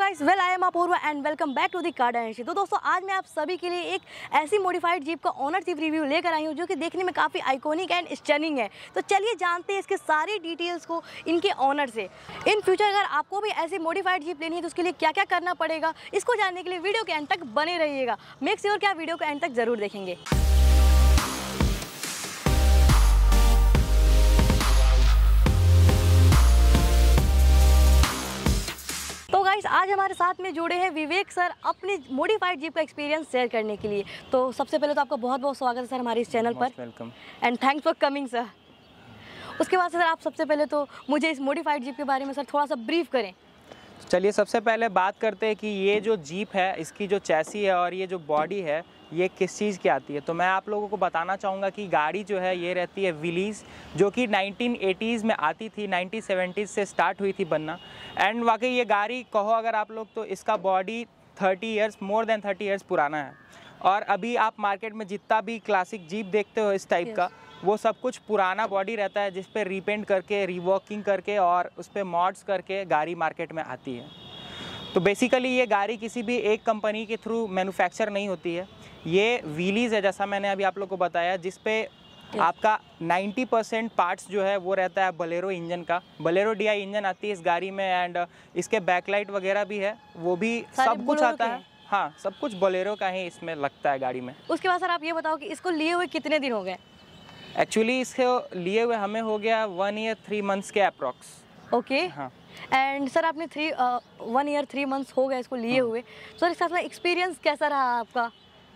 Guys, well I am Apoorva and welcome back to the car dynasty. तो दोस्तों, आज मैं आप सभी के लिए एक ऐसी मॉडिफाइड जीप का ओनरशिप रिव्यू लेकर आई हूँ जो कि देखने में काफ़ी आइकॉनिक एंड स्टनिंग है। तो चलिए जानते हैं इसके सारी डिटेल्स को इनके ओनर से। इन फ्यूचर अगर आपको भी ऐसी मॉडिफाइड जीप लेनी है तो उसके लिए क्या क्या करना पड़ेगा, इसको जानने के लिए वीडियो के एंड तक बने रहिएगा। मेक श्योर कि आप वीडियो के एंड तक जरूर देखेंगे। तो गाइस, आज हमारे साथ में जुड़े हैं विवेक सर अपनी मॉडिफाइड जीप का एक्सपीरियंस शेयर करने के लिए। तो सबसे पहले तो आपका बहुत बहुत स्वागत है सर हमारे इस चैनल पर। Welcome and thanks for coming sir. उसके बाद सर आप सबसे पहले तो मुझे इस मॉडिफाइड जीप के बारे में सर थोड़ा सा ब्रीफ करें। चलिए, सबसे पहले बात करते हैं कि ये जो जीप है, इसकी जो चैसी है और ये जो बॉडी है, ये किस चीज़ की आती है। तो मैं आप लोगों को बताना चाहूँगा कि गाड़ी जो है ये रहती है विलीज़, जो कि 1980s में आती थी, 1970s से स्टार्ट हुई थी बनना। एंड वाकई ये गाड़ी कहो अगर आप लोग तो इसका body 30 years, more than 30 years पुराना है। और अभी आप मार्केट में जितना भी क्लासिक जीप देखते हो इस टाइप का, वो सब कुछ पुराना बॉडी रहता है जिस पे रीपेंट करके, रीवर्किंग करके और उस पर मॉड्स करके गाड़ी मार्केट में आती है। तो बेसिकली ये गाड़ी किसी भी एक कंपनी के थ्रू मैन्युफैक्चर नहीं होती है। ये व्हीलीज़ है, जैसा मैंने अभी आप लोग को बताया, जिस पे आपका 90% पार्ट्स जो है वो रहता है बोलेरो इंजन का। बोलेरो डीआई इंजन आती है इस गाड़ी में। एंड इसके बैकलाइट वगैरह भी है, वो भी सब कुछ आता है। हाँ, सब कुछ बोलेरो का ही इसमें लगता है गाड़ी में। उसके बाद सर आप ये बताओ कि इसको लिए हुए कितने दिन हो गए? एक्चुअली इसको लिए हुए हमें हो गया 1 ईयर 3 मंथ्स के अप्रॉक्स। ओके। हाँ। एंड सर आपने 1 ईयर 3 मंथ्स हो गए इसको लिए हुए। सर इसका एक्सपीरियंस कैसा रहा आपका?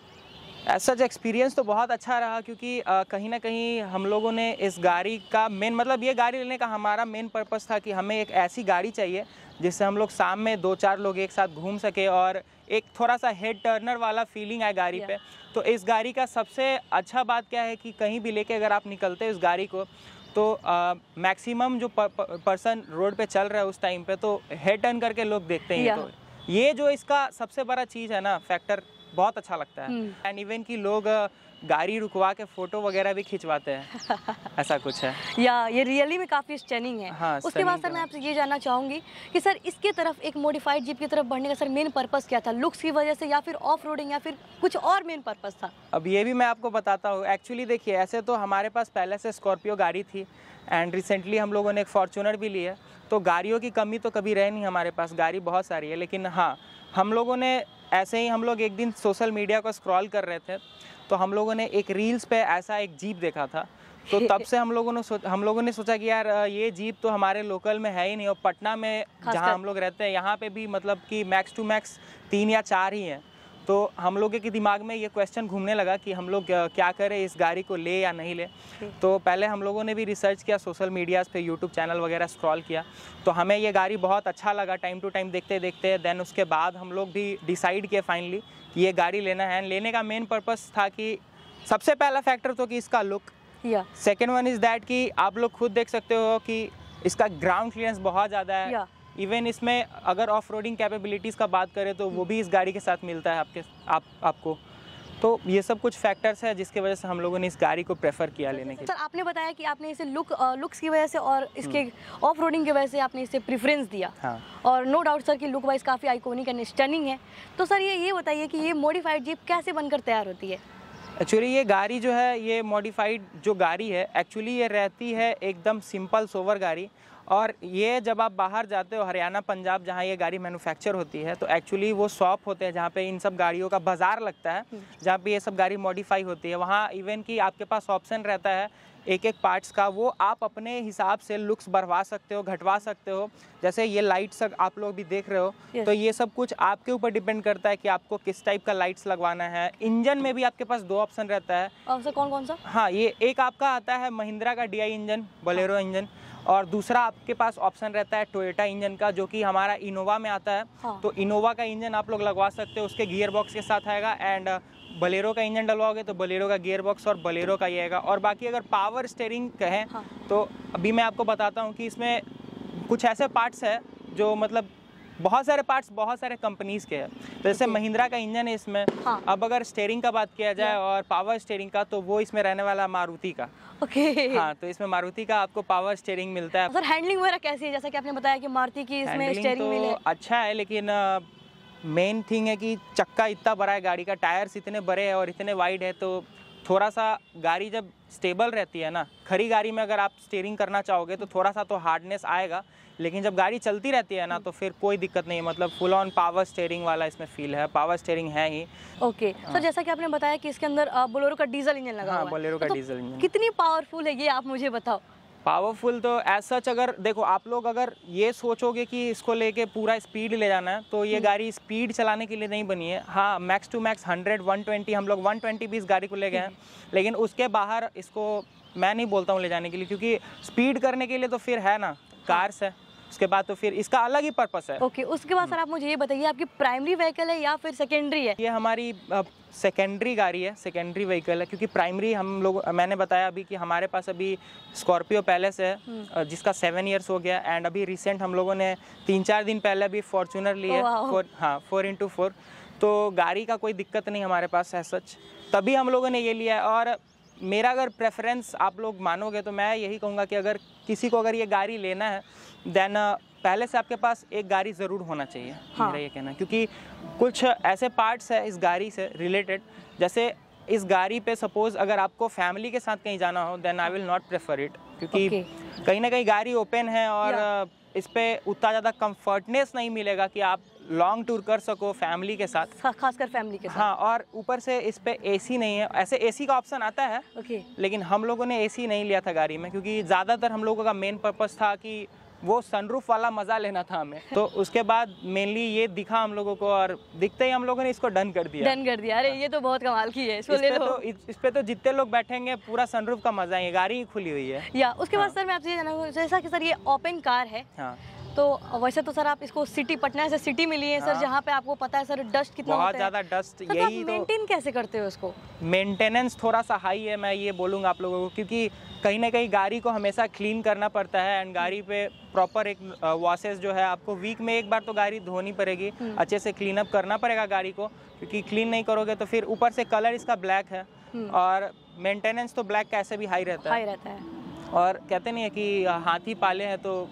ऐसा जो एक्सपीरियंस तो बहुत अच्छा रहा, क्योंकि कहीं ना कहीं हम लोगों ने इस गाड़ी का मेन मतलब ये गाड़ी लेने का हमारा मेन पर्पस था कि हमें एक ऐसी गाड़ी चाहिए जिससे हम लोग शाम में 2-4 लोग एक साथ घूम सके और एक थोड़ा सा हेड टर्नर वाला फीलिंग आए गाड़ी पे। तो इस गाड़ी का सबसे अच्छा बात क्या है कि कहीं भी लेके अगर आप निकलते हो इस गाड़ी को तो मैक्सिमम जो पर्सन रोड पे चल रहा है उस टाइम पे तो हेड टर्न करके लोग देखते हैं। तो ये जो इसका सबसे बड़ा चीज़ है ना, फैक्टर बहुत अच्छा लगता है। एंड इवन कि लोग गाड़ी रुकवा के फोटो वगैरह भी खिंचवाते हैं। ऐसा कुछ है या ये रियली में काफ़ी स्टनिंग है। हाँ, उसके बाद सर मैं आपसे ये जानना चाहूँगी कि सर इसके तरफ एक मॉडिफाइड जीप की तरफ बढ़ने का सर मेन पर्पस क्या था? लुक्स की वजह से या फिर ऑफ रोडिंग या फिर कुछ और मेन पर्पस था? अब ये भी मैं आपको बताता हूँ। एक्चुअली देखिए, ऐसे तो हमारे पास पहले से स्कॉर्पियो गाड़ी थी एंड रिसेंटली हम लोगों ने एक फॉर्च्यूनर भी ली है। तो गाड़ियों की कमी तो कभी रहे नहीं हमारे पास, गाड़ी बहुत सारी है। लेकिन हाँ, हम लोगों ने ऐसे ही हम लोग एक दिन सोशल मीडिया को स्क्रॉल कर रहे थे तो हम लोगों ने एक रील्स पे ऐसा एक जीप देखा था। तो तब से हम लोगों ने सोचा कि यार ये जीप तो हमारे लोकल में है ही नहीं, और पटना में जहाँ हम लोग रहते हैं यहाँ पे भी मतलब कि मैक्स टू मैक्स 3 या 4 ही हैं। तो हम लोगों के दिमाग में ये क्वेश्चन घूमने लगा कि हम लोग क्या करें, इस गाड़ी को ले या नहीं ले। तो पहले हम लोगों ने भी रिसर्च किया, सोशल मीडियाज़ पे यूट्यूब चैनल वगैरह स्क्रॉल किया। तो हमें ये गाड़ी बहुत अच्छा लगा टाइम टू टाइम देखते देखते। देन उसके बाद हम लोग भी डिसाइड किए फाइनली कि ये गाड़ी लेना है। लेने का मेन पर्पस था कि सबसे पहला फैक्टर तो कि इसका look. Second one is that कि आप लोग खुद देख सकते हो कि इसका ग्राउंड क्लियरेंस बहुत ज़्यादा है। इवन इसमें अगर ऑफ रोडिंग कैपेबिलिटीज़ का बात करें तो वो भी इस गाड़ी के साथ मिलता है आपको। तो ये सब कुछ फैक्टर्स है जिसकी वजह से हम लोगों ने इस गाड़ी को प्रेफर किया लेने के लिए। सर आपने बताया कि आपने इसे लुक्स की वजह से और इसके ऑफ रोडिंग की वजह से आपने इसे प्रेफरेंस दिया। हाँ। और नो डाउट सर कि लुक वाइज काफ़ी आइकॉनिक एंड स्टनिंग है। तो सर ये बताइए कि ये मॉडिफाइड जीप कैसे बनकर तैयार होती है? एक्चुअली ये गाड़ी जो है, ये मॉडिफाइड जो गाड़ी है, एक्चुअली ये रहती है एकदम सिंपल सोवर गाड़ी। और ये जब आप बाहर जाते हो हरियाणा, पंजाब, जहाँ ये गाड़ी मैन्युफैक्चर होती है, तो एक्चुअली वो शॉप होते हैं जहाँ पे इन सब गाड़ियों का बाज़ार लगता है, जहाँ पे ये सब गाड़ी मॉडिफाई होती है। वहाँ इवन कि आपके पास ऑप्शन रहता है एक एक पार्ट्स का, वो आप अपने हिसाब से लुक्स बढ़वा सकते हो, घटवा सकते हो। जैसे ये लाइट्स आप लोग भी देख रहे हो, तो ये सब कुछ आपके ऊपर डिपेंड करता है कि आपको किस टाइप का लाइट्स लगवाना है। इंजन में भी आपके पास 2 ऑप्शन रहता है। और सर कौन सा? हाँ, ये एक आपका आता है महिंद्रा का डीआई इंजन, बोलेरो इंजन, और दूसरा आपके पास ऑप्शन रहता है टोयोटा इंजन का, जो कि हमारा इनोवा में आता है। हाँ। तो इनोवा का इंजन आप लोग लगवा सकते हो, उसके गियर बॉक्स के साथ आएगा। एंड बोलेरो का इंजन डलवाओगे तो बोलेरो का गियर बॉक्स और बोलेरो का ये आएगा। और बाकी अगर पावर स्टीयरिंग कहें, हाँ, तो अभी मैं आपको बताता हूँ कि इसमें कुछ ऐसे पार्ट्स है जो मतलब बहुत सारे पार्ट्स बहुत सारे कंपनीज के हैं। तो जैसे महिंद्रा का इंजन है इसमें। हाँ। अब अगर स्टीयरिंग का बात किया जाए और पावर स्टीयरिंग का, तो वो इसमें रहने वाला मारुति का। ओके। हाँ, तो इसमें मारुति का आपको पावर स्टीयरिंग मिलता है। सर हैंडलिंग वगैरह कैसी है? जैसा कि आपने बताया कि मारुति की इसमें हैंडलिंग स्टीयरिंग व्हील है। तो अच्छा है, लेकिन मेन थिंग है कि चक्का इतना बड़ा है गाड़ी का, टायर्स इतने बड़े हैं और इतने वाइड है, तो थोड़ा सा गाड़ी जब स्टेबल रहती है ना, खड़ी गाड़ी में अगर आप स्टीयरिंग करना चाहोगे तो थोड़ा सा तो हार्डनेस आएगा, लेकिन जब गाड़ी चलती रहती है ना तो फिर कोई दिक्कत नहीं है। मतलब फुल ऑन पावर स्टीयरिंग वाला इसमें फील है, पावर स्टीयरिंग है ही। ओके सर, जैसा कि आपने बताया कि इसके अंदर बोलेरो का डीजल इंजन लगा हुआ है। बोलेरो का तो डीजल इंजन कितनी पावरफुल है ये आप मुझे बताओ। पावरफुल तो एज सच, अगर देखो आप लोग अगर ये सोचोगे कि इसको लेके पूरा स्पीड ले जाना है तो ये गाड़ी स्पीड चलाने के लिए नहीं बनी है। हाँ, मैक्स टू मैक्स 100 120 हम लोग 120 भी इस गाड़ी को ले गए हैं, लेकिन उसके बाहर इसको मैं नहीं बोलता हूँ ले जाने के लिए, क्योंकि स्पीड करने के लिए तो फिर है ना कार्स है, उसके बाद तो फिर इसका अलग ही पर्पस है। ओके, उसके बाद सर आप मुझे ये बताइए आपकी प्राइमरी व्हीकल है या फिर सेकेंडरी है? ये हमारी सेकेंडरी गाड़ी है, सेकेंडरी व्हीकल है, क्योंकि प्राइमरी हम लोग, मैंने बताया अभी कि हमारे पास अभी स्कॉर्पियो पैलेस है जिसका 7 इयर्स हो गया, एंड अभी रिसेंट हम लोगों ने 3-4 दिन पहले अभी फॉर्च्यूनर ली है। 4x4, तो गाड़ी का कोई दिक्कत नहीं हमारे पास है सच, तभी हम लोगों ने ये लिया है। और मेरा अगर प्रेफरेंस आप लोग मानोगे तो मैं यही कहूँगा कि अगर किसी को अगर ये गाड़ी लेना है देन पहले से आपके पास एक गाड़ी ज़रूर होना चाहिए। हाँ। मेरा ये कहना है, क्योंकि कुछ ऐसे पार्ट्स है इस गाड़ी से रिलेटेड, जैसे इस गाड़ी पे सपोज अगर आपको फैमिली के साथ कहीं जाना हो then I will not prefer it, क्योंकि कहीं ना कहीं गाड़ी ओपन है और इस पे उतना ज़्यादा कंफर्टनेस नहीं मिलेगा कि आप लॉन्ग टूर कर सको फैमिली के साथ, खासकर फैमिली के साथ। हाँ, और ऊपर से इस पे एसी नहीं है। ऐसे एसी का ऑप्शन आता है, लेकिन हम लोगों ने एसी नहीं लिया था गाड़ी में, क्योंकि ज़्यादातर हम लोगों का मेन पर्पस था कि वो सनरूफ वाला मज़ा लेना था हमें। तो उसके बाद मेनली ये दिखा हम लोगों को, और दिखते ही हम लोगों ने इसको डन कर दिया। अरे ये तो बहुत कमाल की है, इसको ले लो। इस पे तो जितने लोग बैठेंगे पूरा सनरूफ का मज़ा है, गाड़ी ही खुली हुई है। या उसके बाद सर मैं आपसे ये जानना, जैसा कि सर ये ओपन कार है, हाँ, तो वैसे तो सर आप इसको सिटी, पटना से सिटी मिली है सर, जहाँ पे आपको पता है सर डस्ट कितना बहुत ज़्यादा डस्ट, यही तो मेंटेन कैसे करते हो इसको? मेंटेनेंस थोड़ा सा हाई है, मैं ये बोलूँगा आप लोगों को, क्योंकि कहीं ना कहीं गाड़ी को हमेशा क्लीन करना पड़ता है, एंड गाड़ी पे प्रॉपर एक वॉशेस जो है आपको वीक में एक बार तो गाड़ी धोनी पड़ेगी, अच्छे से क्लीन अप करना पड़ेगा गाड़ी को, क्योंकि क्लीन नहीं करोगे तो फिर ऊपर से कलर इसका ब्लैक है और मेंटेनेंस तो ब्लैक कैसे भी हाई रहता है। और कहते नहीं है कि हाथी पाले हैं तो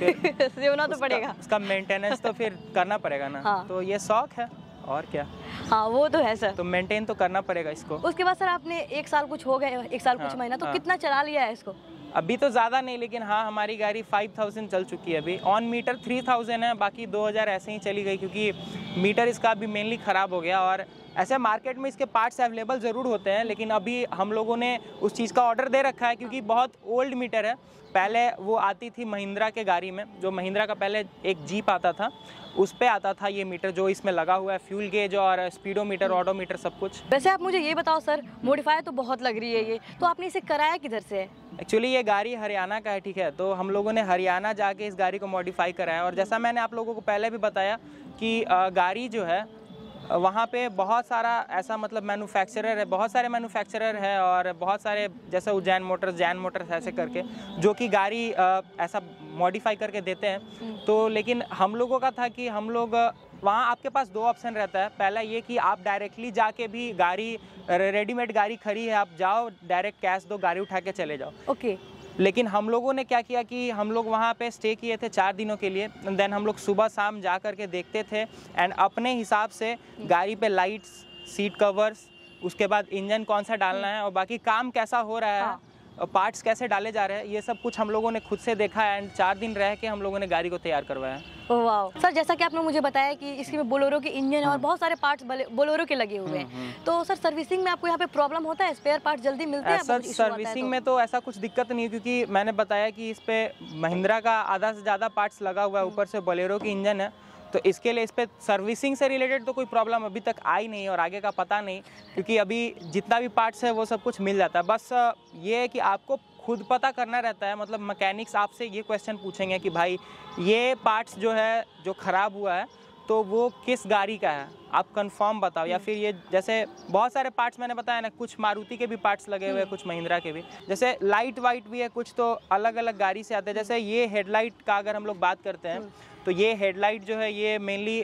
सेवना तो पड़ेगा, उसका मेंटेनेंस तो फिर करना पड़ेगा ना। हाँ। तो ये शौक है और क्या। हाँ वो तो है सर, तो मेंटेन तो करना पड़ेगा इसको। उसके बाद सर आपने 1 साल कुछ हो गए, 1 साल कुछ महीना, तो कितना चला लिया है इसको? अभी तो ज़्यादा नहीं, लेकिन हाँ हमारी गाड़ी 5000 चल चुकी है अभी। ऑन मीटर 3000 है, बाकी 2000 ऐसे ही चली गई, क्योंकि मीटर इसका अभी मेनली ख़राब हो गया। और ऐसे मार्केट में इसके पार्ट्स अवेलेबल ज़रूर होते हैं, लेकिन अभी हम लोगों ने उस चीज़ का ऑर्डर दे रखा है, क्योंकि बहुत ओल्ड मीटर है। पहले वो आती थी महिंद्रा के गाड़ी में, जो महिंद्रा का पहले एक जीप आता था उस पे आता था ये मीटर जो इसमें लगा हुआ है, फ्यूल गेज और स्पीडोमीटर, ऑडोमीटर, सब कुछ। वैसे आप मुझे ये बताओ सर, मॉडिफाई तो बहुत लग रही है ये, तो आपने इसे कराया किधर से है? एक्चुअली ये गाड़ी हरियाणा का है, ठीक है, तो हम लोगों ने हरियाणा जाके इस गाड़ी को मॉडिफाई कराया। और जैसा मैंने आप लोगों को पहले भी बताया कि गाड़ी जो है वहाँ पे बहुत सारा ऐसा मतलब मैन्युफैक्चरर है, बहुत सारे मैन्युफैक्चरर है, और बहुत सारे जैसे उज्जैन मोटर्स, जैन मोटर्स ऐसे करके जो कि गाड़ी ऐसा मॉडिफाई करके देते हैं। तो लेकिन हम लोगों का था कि हम लोग वहाँ आपके पास 2 ऑप्शन रहता है। पहला ये कि आप डायरेक्टली जाके भी गाड़ी, रेडीमेड गाड़ी खड़ी है, आप जाओ डायरेक्ट कैश दो, गाड़ी उठा के चले जाओ। ओके। लेकिन हम लोगों ने क्या किया कि हम लोग वहाँ पे स्टे किए थे 4 दिनों के लिए। देन हम लोग सुबह शाम जा कर के देखते थे, एंड अपने हिसाब से गाड़ी पे लाइट्स, सीट कवर्स, उसके बाद इंजन कौन सा डालना है और बाकी काम कैसा हो रहा है, पार्ट्स कैसे डाले जा रहे हैं, ये सब कुछ हम लोगों ने खुद से देखा है। एंड 4 दिन रह के हम लोगों ने गाड़ी को तैयार करवाया। वाह सर, जैसा कि आपने मुझे बताया कि इसमें बोलेरो के इंजन है और बहुत सारे पार्ट्स बोलेरो के लगे हुए हैं, तो सर सर्विसिंग में आपको यहाँ पे प्रॉब्लम होता है? स्पेयर पार्ट जल्दी मिलते हैं? सर सर्विसिंग में तो ऐसा कुछ दिक्कत नहीं है, क्योंकि मैंने बताया कि इस पे महिंद्रा का आधा से ज़्यादा पार्ट्स लगा हुआ है, ऊपर से बोलेरो की इंजन है, तो इसके लिए इस पे सर्विसिंग से रिलेटेड तो कोई प्रॉब्लम अभी तक आई नहीं, और आगे का पता नहीं, क्योंकि अभी जितना भी पार्ट्स है वो सब कुछ मिल जाता है। बस ये है कि आपको खुद पता करना रहता है, मतलब मैकेनिक्स आपसे ये क्वेश्चन पूछेंगे कि भाई ये पार्ट्स जो है जो ख़राब हुआ है तो वो किस गाड़ी का है, आप कंफर्म बताओ। या फिर ये जैसे बहुत सारे पार्ट्स मैंने बताया ना, कुछ मारुति के भी पार्ट्स लगे हुए हैं, कुछ महिंद्रा के भी, जैसे लाइट वाइट भी है, कुछ तो अलग अलग गाड़ी से आते हैं। जैसे ये हेडलाइट का अगर हम लोग बात करते हैं तो ये हेडलाइट जो है ये मेनली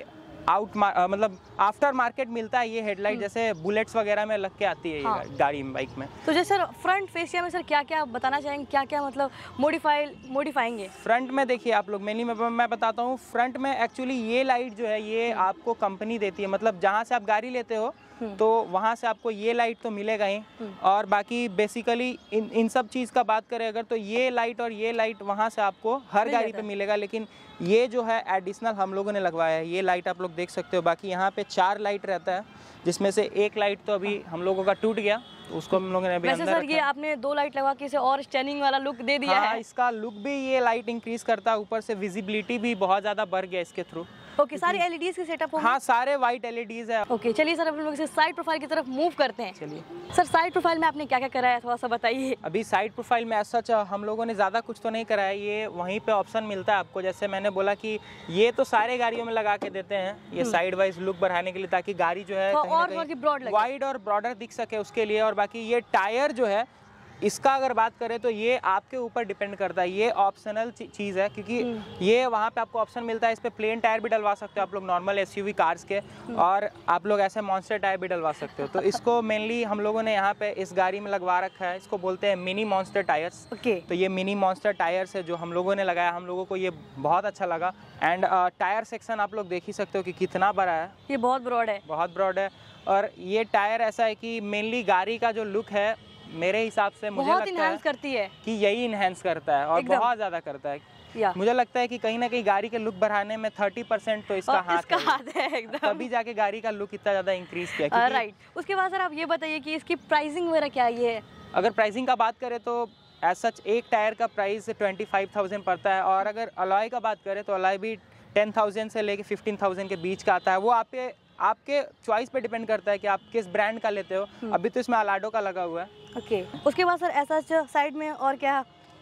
मतलब आफ्टर मार्केट मिलता है ये हेडलाइट, जैसे बुलेट्स वगैरह में लग के आती है हाँ। ये गाड़ी में, बाइक में। तो जैसे सर फ्रंट फेसिया में सर क्या क्या बताना चाहेंगे, क्या क्या मतलब मॉडिफाएंगे? फ्रंट में देखिए आप लोग, मेनली मैं बताता हूँ। फ्रंट में एक्चुअली ये लाइट जो है ये आपको कंपनी देती है, मतलब जहाँ से आप गाड़ी लेते हो तो वहाँ से आपको ये लाइट तो मिलेगा ही। और बाकी बेसिकली इन सब चीज़ का बात करें अगर, तो ये लाइट और ये लाइट वहाँ से आपको हर गाड़ी पे मिलेगा, लेकिन ये जो है एडिशनल हम लोगों ने लगवाया है। ये लाइट आप लोग देख सकते हो। बाकी यहाँ पे 4 लाइट रहता है, जिसमें से एक लाइट तो अभी हम लोगों का टूट गया, तो उसको हम लोगों ने अभी वैसे अंदर सर रखा ये आपने 2 लाइट लगा के इसे और स्टनिंग वाला लुक दे दिया है। इसका लुक भी ये लाइट इंक्रीज करता है, ऊपर से विजिबिलिटी भी बहुत ज़्यादा बढ़ गया इसके थ्रू। ओके, सारे एलईडीज के सेटअप होंगे? हाँ, सारे वाइट एलईडीज है। ओके, चलिए सर हम लोग इसे साइड प्रोफाइल की तरफ मूव करते हैं। चलिए सर, साइड प्रोफाइल में आपने क्या क्या करा है थोड़ा सा बताइए। अभी साइड प्रोफाइल में ऐसा हम लोगों ने ज़्यादा कुछ तो नहीं करा है। ये वहीं पे ऑप्शन मिलता है आपको, जैसे मैंने बोला कि ये तो सारे गाड़ियों में लगा के देते हैं ये साइड वाइज लुक बढ़ाने के लिए, ताकि गाड़ी जो है और वाइड और ब्रॉडर दिख सके उसके लिए। और बाकी ये टायर जो है इसका अगर बात करें तो ये आपके ऊपर डिपेंड करता है, ये ऑप्शनल चीज़ है, क्योंकि ये वहाँ पे आपको ऑप्शन मिलता है। इस पे प्लेन टायर भी डलवा सकते हो आप लोग, नॉर्मल एसयूवी कार्स के, और आप लोग ऐसे मॉन्स्टर टायर भी डलवा सकते हो। तो इसको मेनली हम लोगों ने यहाँ पे इस गाड़ी में लगवा रखा है, इसको बोलते हैं मिनी मॉन्स्टर टायर्स। तो ये मिनी मॉन्स्टर टायर्स है जो हम लोगों ने लगाया, हम लोगों को ये बहुत अच्छा लगा। एंड टायर सेक्शन आप लोग देख ही सकते हो कि कितना बड़ा है, ये बहुत ब्रॉड है, बहुत ब्रॉड है। और ये टायर ऐसा है कि मेनली गाड़ी का जो लुक है मेरे हिसाब से मुझे लगता है करती है कि यही इनहेंस करता है, और बहुत ज़्यादा करता है। मुझे लगता है कि कहीं ना कहीं गाड़ी के लुक बढ़ाने में 30% तो इसका हाथ है एकदम, तभी जाके गाड़ी का लुक इतना ज़्यादा इंक्रीज किया। राइट। उसके बाद सर आप ये बताइए कि इसकी प्राइसिंग वगैरह क्या है? अगर प्राइसिंग का बात करें तो एज सच एक टायर का प्राइस 25,000 पड़ता है, और अगर अलॉय का बात करें तो अलॉय भी 10,000 से लेके 15,000 के बीच का आता है। वो आपके चॉइस पे डिपेंड करता है कि आप किस ब्रांड का लेते हो। अभी तो इसमें अलाडो का लगा हुआ है। ओके, उसके बाद सर ऐसा साइड में और क्या?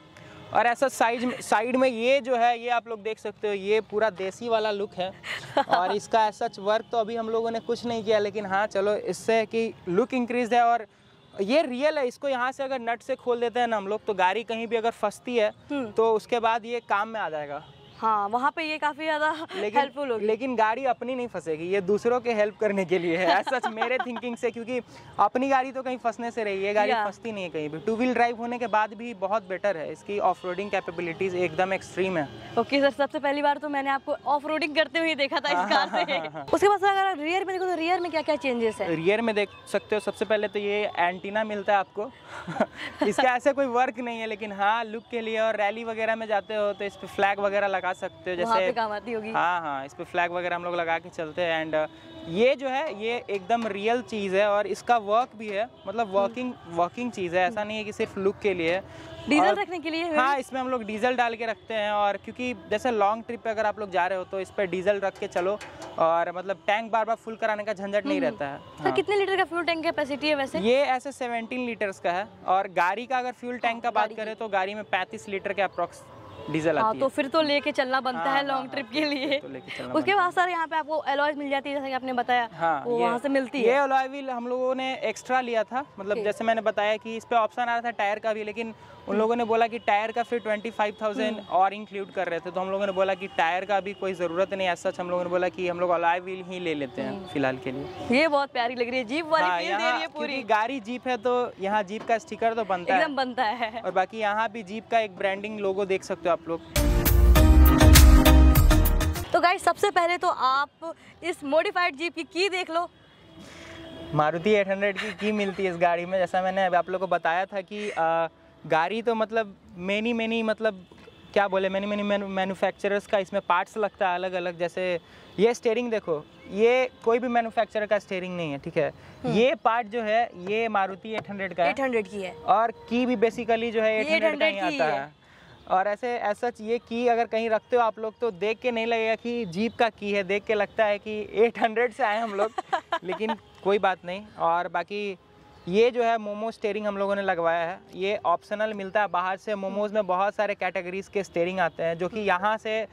और ऐसा साइड में ये जो है ये आप लोग देख सकते हो, ये पूरा देसी वाला लुक है। और इसका ऐसा वर्क तो अभी हम लोगों ने कुछ नहीं किया, लेकिन हाँ चलो इससे कि लुक इंक्रीज है, और ये रियल है। इसको यहाँ से अगर नट से खोल देते हैं ना हम लोग, तो गाड़ी कहीं भी अगर फंसती है तो उसके बाद ये काम में आ जाएगा। हाँ, वहाँ पे ये काफी ज्यादा हेल्पफुल होगी। लेकिन गाड़ी अपनी नहीं फंसेगी, ये दूसरों के हेल्प करने के लिए है सच मेरे थिंकिंग से, क्योंकि अपनी गाड़ी तो कहीं फंसने से रही है, गाड़ी फंसती नहीं है कहीं भी। 2 व्हील ड्राइव होने के बाद भी बहुत बेटर है, इसकी ऑफ रोडिंग कैपेबिलिटीज एकदम एक्सट्रीम है। ओके सर, सबसे पहली बार तो मैंने आपको ऑफ रोडिंग करते हुए देखा था इस कार से। उसके बाद अगर रियर में देखो तो रियर में क्या क्या चेंजेस है? रियर में देख सकते हो, सबसे पहले तो ये एंटीना मिलता है आपको इसका ऐसे कोई वर्क नहीं है, लेकिन हाँ लुक के लिए, और रैली वगैरह में जाते हो तो इस पे फ्लैग वगैरह लगा सकते हो, जैसे काम आती होगी। हाँ, इस पे फ्लैग वगैरह हम लोग लगा के चलते हैं। एंड ये जो है ये एकदम रियल चीज़ है, और इसका वर्क भी है, मतलब वर्किंग चीज़ है, ऐसा नहीं है कि सिर्फ लुक के लिए। डीजल रखने के लिए? हाँ, इसमें हम लोग डीजल डाल के रखते हैं, और क्योंकि जैसे लॉन्ग ट्रिप पे अगर आप लोग जा रहे हो तो इस पर डीजल रख के चलो, और मतलब टैंक बार बार फुल कराने का झंझट नहीं रहता है। सर कितने लीटर का फ्यूल टैंक कैपेसिटी है वैसे? ये ऐसे 17 लीटर्स का है, और गाड़ी का अगर फ्यूल टैंक का बात करें तो गाड़ी में 35 लीटर के अप्रॉक्स डीजल आती है। तो फिर तो लेके चलना बनता है लॉन्ग ट्रिप के लिए। उसके बाद सर यहाँ पे आपको अलॉयज मिल जाती है, जैसे कि आपने बताया। वो वहाँ से मिलती है। ये अलॉय व्हील हम लोगों ने एक्स्ट्रा लिया था, मतलब जैसे मैंने बताया कि इस पे ऑप्शन आ रहा था टायर का भी, लेकिन उन लोगों ने बोला कि टायर का फिर 25,000 और इंक्लूड कर रहे थे, तो हम लोगों ने बोला कि टायर का भी कोई ज़रूरत नहीं है। सच हम लोगों ने बोला कि हम लोग अलॉय व्हील ही ले लेते हैं फिलहाल के लिए। ये बहुत प्यारी लग रही है, जीप वाली फील दे रही है पूरी। गाड़ी जीप है तो यहाँ जीप का स्टिकर तो बनता है, एकदम बनता है। और बाकी यहाँ भी जीप का एक ब्रांडिंग लोगो देख सकते हो आप लोग। तो गाइस सबसे पहले तो आप इस मॉडिफाइड जीप की देख लो। मारुति 800 की मिलती है इस गाड़ी में। जैसा मैंने अभी आप लोगों को बताया था कि गाड़ी तो मतलब मैनी मतलब क्या बोले मैनी मैन्युफैक्चरर्स का इसमें पार्ट्स लगता है अलग अलग। जैसे ये स्टीयरिंग देखो, ये कोई भी मैन्युफैक्चरर का स्टीयरिंग नहीं है, ठीक है। ये पार्ट जो है ये मारुति 800 का है, 800 की है, और की भी बेसिकली जो है 800 का ही आता है। और ऐसा ये की अगर कहीं रखते हो आप लोग तो देख के नहीं लगेगा कि जीप का की है, देख के लगता है कि 800 से आए हम लोग लेकिन कोई बात नहीं। और बाकी ये जो है मोमो स्टीयरिंग हम लोगों ने लगवाया है, ये ऑप्शनल मिलता है बाहर से। मोमोज में बहुत सारे कैटेगरीज के स्टीयरिंग आते हैं जो कि यहाँ से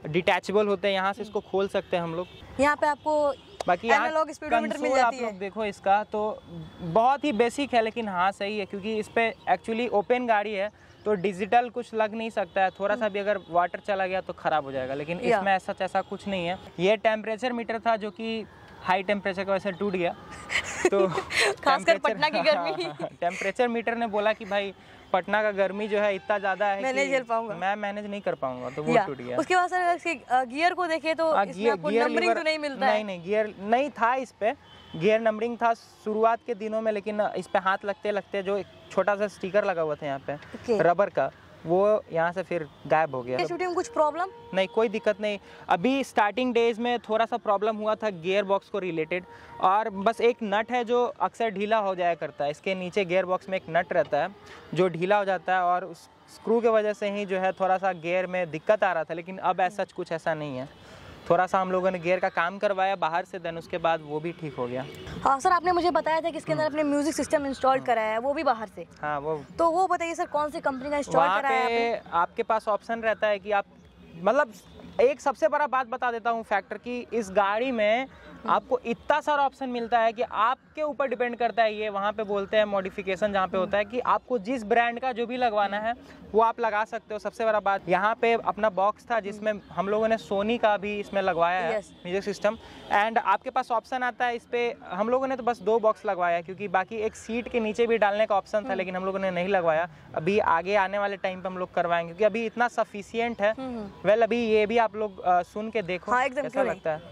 डिटैचेबल होते हैं, यहाँ से इसको खोल सकते हैं हम लोग। यहाँ पे आपको बाकी यहाँ एनालॉग स्पीडोमीटर मिल कंसोल आप जाती लोग है। देखो इसका, तो बहुत ही बेसिक है लेकिन हाँ सही है, क्योंकि इस पे एक्चुअली ओपन गाड़ी है तो डिजिटल कुछ लग नहीं सकता है, थोड़ा सा भी अगर वाटर चला गया तो खराब हो जाएगा, लेकिन इसमें ऐसा कुछ नहीं है। ये टेम्परेचर मीटर था जो कि हाई टेम्परेचर की वजह से टूट गया तो खासकर पटना की गर्मी। टेम्परेचर मीटर ने बोला कि भाई पटना का गर्मी जो है इतना ज़्यादा है मैं नहीं झेल पाऊंगा, मैं मैनेज नहीं कर पाऊंगा, तो वो टूट गया। उसके बाद सर अगर इसके गियर को देखें तो इसमें आपको नंबरिंग तो नहीं मिलता है? नहीं, गियर नहीं था इस पे, गियर नंबरिंग था शुरुआत के दिनों में, लेकिन इस पे हाथ लगते लगते जो एक छोटा सा स्टिकर लगा हुआ था यहाँ पे रबर का, वो यहाँ से फिर गायब हो गया। शूटिंग में कुछ प्रॉब्लम नहीं, कोई दिक्कत नहीं। अभी स्टार्टिंग डेज में थोड़ा सा प्रॉब्लम हुआ था गियर बॉक्स को रिलेटेड, और बस एक नट है जो अक्सर ढीला हो जाया करता है, इसके नीचे गियर बॉक्स में एक नट रहता है जो ढीला हो जाता है, और उस स्क्रू के वजह से ही जो है थोड़ा सा गियर में दिक्कत आ रहा था, लेकिन अब ऐसा कुछ ऐसा नहीं है। थोड़ा सा हम लोगों ने गियर का काम करवाया बाहर से, देन उसके बाद वो भी ठीक हो गया। हाँ सर, आपने मुझे बताया था कि इसके अंदर अपने म्यूजिक सिस्टम इंस्टॉल कराया है, वो भी बाहर से। हाँ, वो बताइए सर, कौन सी कंपनी का इंस्टॉल कराया है आपने? आपके पास ऑप्शन रहता है कि आप, मतलब एक सबसे बड़ा बात बता देता हूँ फैक्टर की, इस गाड़ी में आपको इतना सारा ऑप्शन मिलता है कि आपके ऊपर डिपेंड करता है। ये वहाँ पे बोलते हैं मॉडिफिकेशन, जहाँ पे होता है कि आपको जिस ब्रांड का जो भी लगवाना है वो आप लगा सकते हो। सबसे बड़ा बात, यहाँ पे अपना बॉक्स था जिसमें हम लोगों ने सोनी का भी इसमें लगवाया है म्यूजिक सिस्टम, एंड आपके पास ऑप्शन आता है इस पे। हम लोगों ने तो बस 2 बॉक्स लगवाया है, क्योंकि बाकी एक सीट के नीचे भी डालने का ऑप्शन था, लेकिन हम लोगों ने नहीं लगवाया। अभी आगे आने वाले टाइम पे हम लोग करवाएंगे, क्योंकि अभी इतना सफिशियंट है। वेल, अभी ये भी आप लोग सुन के देखो। हाँ, एकदम कैसा लगता है।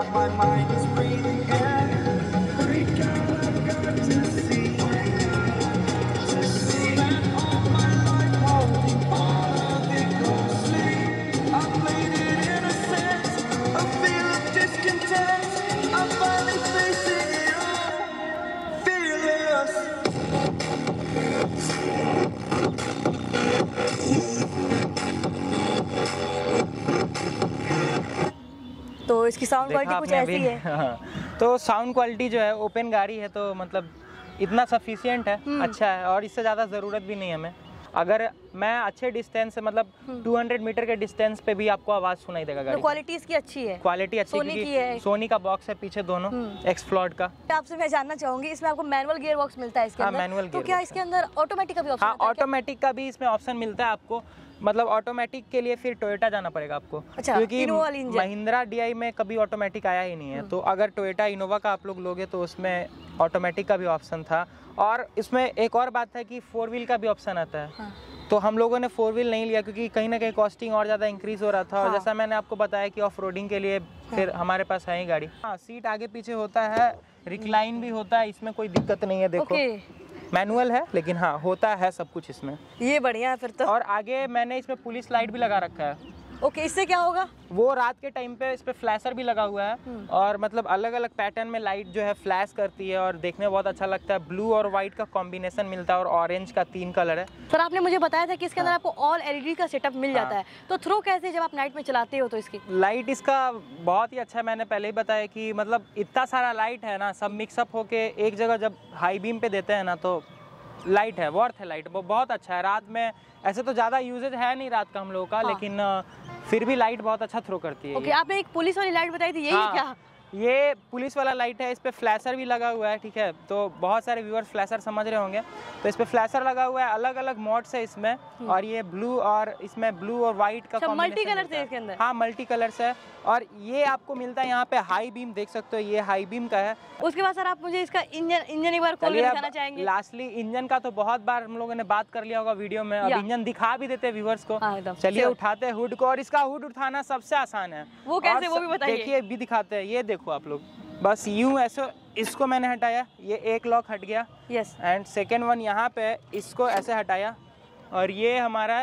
तो इसकी साउंड क्वालिटी कुछ ऐसी है। हाँ, तो साउंड क्वालिटी जो है, ओपन गाड़ी है तो मतलब इतना सफिशिएंट है, अच्छा है, और इससे ज़्यादा ज़रूरत भी नहीं है हमें। अगर मैं अच्छे डिस्टेंस से, मतलब 200 मीटर के डिस्टेंस पे भी आपको आवाज़ सुनाई देगा गाड़ी। तो क्वालिटी इसकी अच्छी है, क्वालिटी अच्छी, सोनी की है। सोनी का बॉक्स है पीछे दोनों, एक्सप्लोर्ड का। आपसे मैं जानना चाहूंगी, इसमें आपको मैनुअल गियर बॉक्स मिलता है इसके अंदर? मैनुअल तो क्या इसके अंदर ऑटोमेटिक का भी ऑप्शन? हाँ, ऑटोमेटिक का भी इसमें ऑप्शन मिलता है आपको। मतलब ऑटोमेटिक के लिए फिर टोयोटा जाना पड़ेगा आपको, अच्छा, क्योंकि इंजन। महिंद्रा DI में कभी ऑटोमेटिक आया ही नहीं है। तो अगर टोयोटा इनोवा का आप लोग लोगे तो उसमें ऑटोमेटिक का भी ऑप्शन था। और इसमें एक और बात है कि 4 व्हील का भी ऑप्शन आता है। हाँ। तो हम लोगों ने 4 व्हील नहीं लिया, क्योंकि कहीं ना कहीं कॉस्टिंग और ज़्यादा इंक्रीज हो रहा था। और जैसा मैंने आपको बताया कि ऑफ रोडिंग के लिए फिर हमारे पास है ही गाड़ी। हाँ, सीट आगे पीछे होता है, रिक्लाइन भी होता है, इसमें कोई दिक्कत नहीं है। देखो, मैनुअल है, लेकिन हाँ होता है सब कुछ इसमें। ये बढ़िया है फिर तो। और आगे मैंने इसमें पुलिस लाइट भी लगा रखा है। ओके, इससे क्या होगा? वो रात के टाइम पे इस पे फ्लैशर भी लगा हुआ है, और मतलब अलग अलग पैटर्न में लाइट जो है फ्लैश करती है, और देखने में बहुत अच्छा लगता है। ब्लू और व्हाइट का कॉम्बिनेशन मिलता है, और ऑरेंज का 3 कलर है। सर, आपने मुझे बताया था कि इसके अंदर आपको ऑल LED का सेटअप मिल जाता है, तो थ्रो कैसे जब आप नाइट में चलाते हो? तो इसकी लाइट इसका बहुत ही अच्छा है, मैंने पहले ही बताया कि मतलब इतना सारा लाइट है ना, सब मिक्सअप होके एक जगह जब हाई बीम पे देते हैं ना, तो लाइट है, वर्थ है लाइट, वो बहुत अच्छा है। रात में ऐसे तो ज़्यादा यूजेज है नहीं रात का हम लोगों का, लेकिन फिर भी लाइट बहुत अच्छा थ्रो करती है। ओके, आपने एक पुलिस वाली लाइट बताई थी, यही क्या? ये पुलिस वाला लाइट है, इस पे फ्लैशर भी लगा हुआ है, ठीक है। तो बहुत सारे व्यूअर्स फ्लैशर समझ रहे होंगे, तो इस पे फ्लैशर लगा हुआ है, अलग अलग मोड्स है इसमें। और ये ब्लू, और इसमें ब्लू और व्हाइट का मल्टी कलर से इसके अंदर। हाँ, मल्टी कलर्स है। और ये आपको मिलता है यहाँ पे हाई बीम, देख सकते हो, ये हाई बीम का है। उसके बाद सर आप मुझे इसका इंजन एक बार खोल के दिखाना चाहेंगे? लास्टली इंजन का तो बहुत बार हम लोगों ने बात कर लिया होगा वीडियो में, अब इंजन दिखा भी देते व्यूअर्स को। चलिए उठाते हैं हुड को, और इसका हुड उठाना सबसे आसान है। वो कैसे, वो भी बताइए। देखिए, भी दिखाते हैं, ये देखो आप लोग, बस यूं ऐसे इसको मैंने हटाया, ये एक लॉक हट गया। यस। एंड सेकेंड वन यहाँ पे इसको ऐसे हटाया, और ये हमारा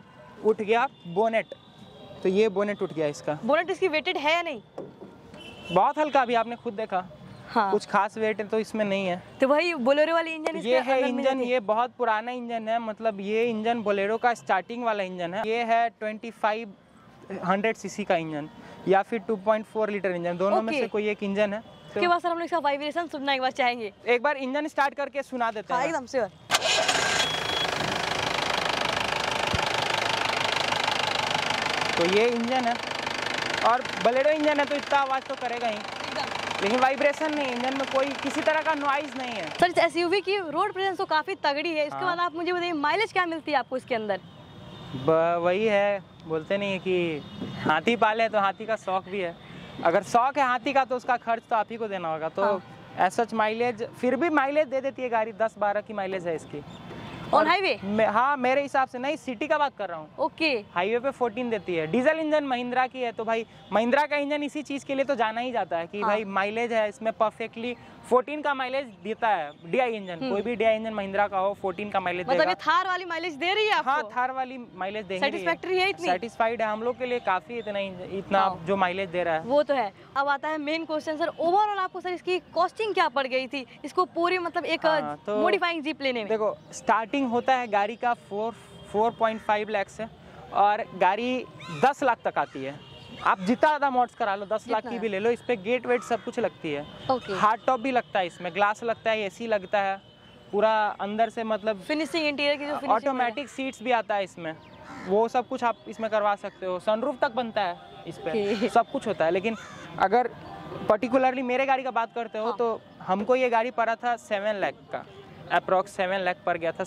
उठ गया बोनेट। तो ये बोनेट उठ गया इसका। बोनेट इसकी वेटेड है या नहीं? बहुत हल्का, अभी आपने खुद देखा। हाँ। कुछ खास वेट तो इसमें नहीं है। तो वही बोलेरो वाली इंजन ये है इंजन, ये बहुत पुराना इंजन है, मतलब ये इंजन बोलेरो का स्टार्टिंग वाला इंजन है। ये है 2500 सीसी का इंजन, या फिर 2.4 लीटर इंजन, दोनों में से कोई एक इंजन है। उसके बाद सर हम लोग इसका वाइब्रेशन सुनना एक बार चाहेंगे। एक बार इंजन स्टार्ट करके सुना देते हैं। एकदम श्योर। तो ये इंजन है, और बलेडो इंजन है तो इतना आवाज़ तो करेगा ही, लेकिन वाइब्रेशन नहीं, इंजन में कोई किसी तरह का नॉइज नहीं है। सर, एसयूवी की रोड प्रेजेंस तो काफ़ी तगड़ी है, इसके बाद आप मुझे बताइए माइलेज क्या मिलती है आपको इसके अंदर? वही है, बोलते नहीं है कि हाथी पाले तो हाथी का शौक भी है। अगर शौक है हाथी का तो उसका खर्च तो आप ही को देना होगा। तो सच माइलेज फिर भी माइलेज दे देती है गाड़ी, 10-12 की माइलेज है इसकी। On highway? हाँ, मेरे हिसाब से नहीं, सिटी का बात कर रहा हूँ। ओके। हाईवे पे 14 देती है। डीजल इंजन महिंद्रा की है, तो भाई महिंद्रा का इंजन इसी चीज़ के लिए तो जाना ही जाता है कि भाई माइलेज है इसमें परफेक्टली 14 का माइलेज देता है। डीआई इंजन, कोई भी डीआई इंजन महिंद्रा का हो 14 का माइलेज देगा। मतलब ये थार वाली माइलेज दे रही है आपको? हाँ, थार वाली माइलेज दे रही है। सेटिस्फैक्टरी है इतनी? सेटिस्फाइड है, हम लोग के लिए काफ़ी इतना जो माइलेज दे रहा है वो तो है। अब आता है मेन क्वेश्चन सर, ओवरऑल आपको सर इसकी कॉस्टिंग क्या पड़ गई थी इसको पूरी मतलब एक मॉडिफाइंग जीप लेने में? देखो, स्टार्टिंग होता है गाड़ी का 4.5 लाख से, और गाड़ी 10 लाख तक आती है। आप जितना ज़्यादा मॉड्स करा लो, 10 लाख की भी ले लो, इस पे गेट वेट सब कुछ लगती है। हार्ड टॉप भी लगता है इसमें, ग्लास लगता है, एसी लगता है पूरा अंदर से, मतलब फिनिशिंग इंटीरियर की जो फिनिशिंग, ऑटोमेटिक सीट्स भी आता है इसमें, वो सब कुछ आप इसमें करवा सकते हो। सनरूफ तक बनता है इस पे, सब कुछ होता है। लेकिन अगर पर्टिकुलरली मेरे गाड़ी का बात करते हो तो हमको ये गाड़ी पड़ा था 7 लाख का, अप्रॉक्स 7 लाख पड़ गया था।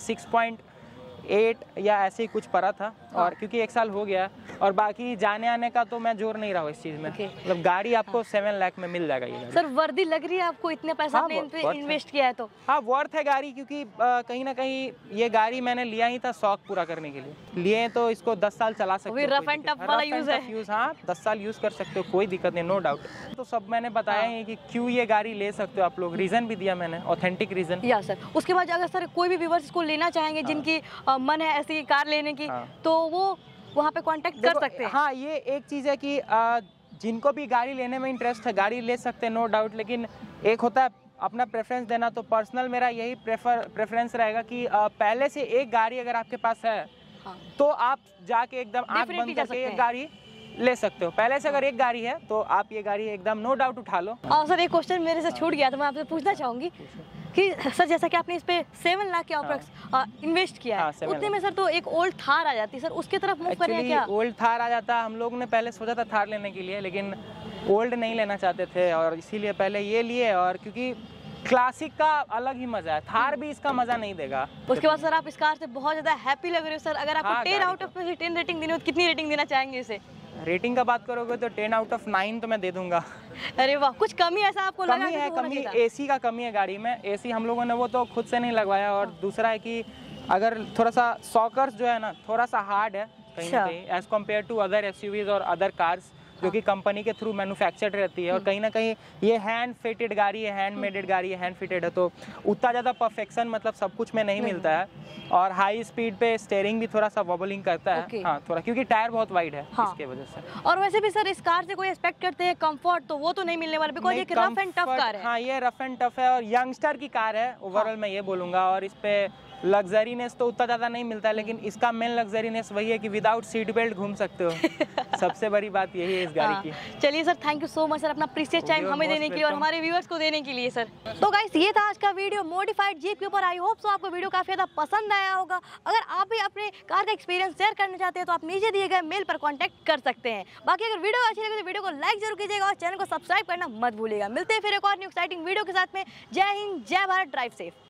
6.8 या ऐसे ही कुछ पड़ा था। और क्योंकि 1 साल हो गया, और बाकी जाने आने का तो मैं जोर नहीं रहा हूँ इस चीज़ में। मतलब गाड़ी आपको 7 लाख में मिल जाएगा ये गाड़ी। सर, वर्दी लग रही है आपको? इतने पैसा आपने इन्वेस्ट किया है तो? हाँ, वर्थ है गाड़ी, क्योंकि कहीं ना कहीं ये गाड़ी मैंने लिया ही था शौक पूरा करने के लिए। लिए तो इसको 10 साल चला सकते हो, रफ एंड टफ वाला यूज है। हाँ, 10 साल यूज कर सकते हो, कोई दिक्कत नहीं, नो डाउट। तो सब मैंने बताया है कि क्यों ये गाड़ी ले सकते हो आप लोग, रीजन भी दिया मैंने, ऑथेंटिक रीजन। या सर, उसके बाद अगर सर कोई भी व्यूअर्स इसको लेना चाहेंगे, जिनकी मन है ऐसी कार लेने की, तो वो वहाँ पे कांटेक्ट कर सकते हैं? हाँ, ये एक चीज़ है कि जिनको भी गाड़ी लेने में इंटरेस्ट है गाड़ी ले सकते हैं, नो डाउट। लेकिन एक होता है अपना प्रेफरेंस देना, तो पर्सनल मेरा यही प्रेफरेंस रहेगा कि पहले से एक गाड़ी अगर आपके पास है तो आप जाके एकदम आँख बंद करके एक गाड़ी ले सकते हो। पहले से अगर एक गाड़ी है तो आप ये गाड़ी एकदम नो डाउट उठा लो। और सर, एक क्वेश्चन मेरे से छूट गया, तो मैं आपसे पूछना चाहूँगी कि सर जैसा कि आपने इस पे 7 लाख के अप्रॉक्स इन्वेस्ट किया है, उतने में सर तो एक ओल्ड थार आ जाती है, सर उसके तरफ मूव करें क्या? ओल्ड थार आ जाता, हम लोग ने पहले सोचा था थार लेने के लिए, लेकिन ओल्ड नहीं लेना चाहते थे और इसीलिए पहले ये लिए। और क्योंकि क्लासिक का अलग ही मजा है, थार भी इसका मजा नहीं देगा। उसके बाद सर आप इस कार से बहुत ज्यादा हैप्पी लग रहे हो सर। अगर आपको 10 आउट ऑफ 10 रेटिंग देनी हो तो कितनी रेटिंग देना चाहेंगे इसे? रेटिंग का बात करोगे तो 10 आउट ऑफ 9 तो मैं दे दूंगा। अरे वाह, कुछ कमी ऐसा आपको लगा? कमी एसी का कमी है गाड़ी में। एसी हम लोगों ने वो तो खुद से नहीं लगवाया। और दूसरा है कि अगर थोड़ा सा सॉकर्स जो है ना, थोड़ा सा हार्ड है कहीं ना कहीं as compare to other SUVs और अदर कार्स जो कि कंपनी के थ्रू मैन्युफैक्चर्ड रहती है। और कहीं ना कहीं ये हैंड फिटेड गाड़ी है, हैंड मेडेड गाड़ी है, हैंड फिटेड है, तो उतना ज़्यादा परफेक्शन मतलब सब कुछ में नहीं मिलता है। और हाई स्पीड पे स्टीयरिंग भी थोड़ा सा वॉबलिंग करता है। हाँ, थोड़ा, क्योंकि टायर बहुत वाइड है इसके वजह से। और वैसे भी सर इस कार से कोई एक्सपेक्ट करते हैं कंफर्ट, तो वो तो नहीं मिलने वाला, बिकॉज ये रफ एंड टफ कार है। हाँ, ये रफ एंड टफ है और यंगस्टर की कार है ओवरऑल मैं ये बोलूँगा। और इस पे लग्जरीनेस तो उतना ज़्यादा नहीं मिलता है, लेकिन इसका मेन लग्जरीनेस वही है कि विदाउट सीट बेल्ट घूम सकते हो। सबसे बड़ी बात यही है इस गाड़ी की। चलिए sir, thank you so much sir अपना प्रीशियस टाइम हमें देने के लिए और हमारे व्यूअर्स को देने के लिए सर। तो गाइस, ये था आज का वीडियो मॉडिफाइड जीप के ऊपर। आई होप सो आपको वीडियो काफ़ी ज़्यादा पसंद आया होगा। अगर आप भी अपने कार का एक्सपीरियंस शेयर करना चाहते हैं तो आप नीचे दिए गए मेल पर कॉन्टैक्ट कर सकते हैं। बाकी अगर वीडियो अच्छी लगे तो वीडियो को लाइक जरूर कीजिएगा और चैनल को सब्सक्राइब करना मत भूलिएगा। मिलते हैं फिर एक और न्यू एक्साइटिंग वीडियो के साथ में। जय हिंद, जय भारत, ड्राइव सेफ।